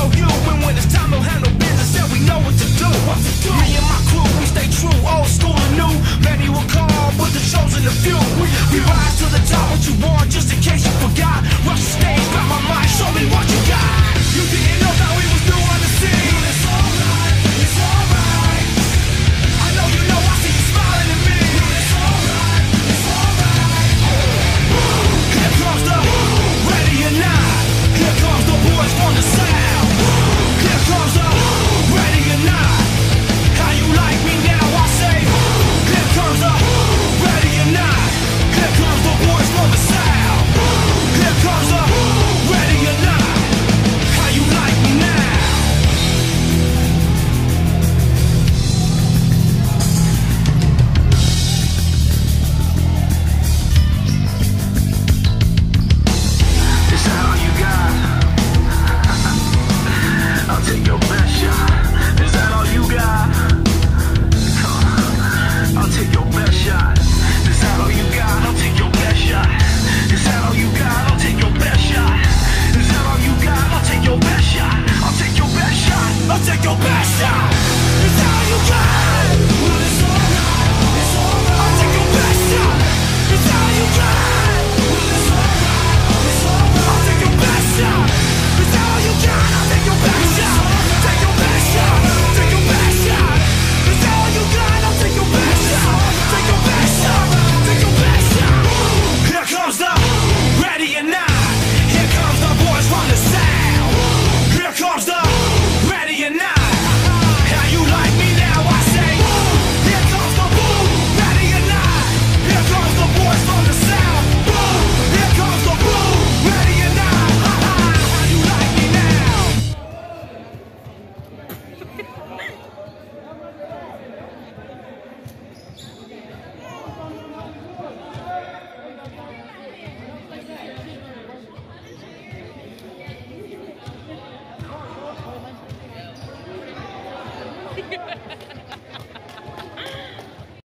know you. And when it's time to handle business, then we know what to do. Me and my crew, we stay true, old school and new. Many will call, but the chosen a few. We rise to the top, what you want, just in case you forgot. Rush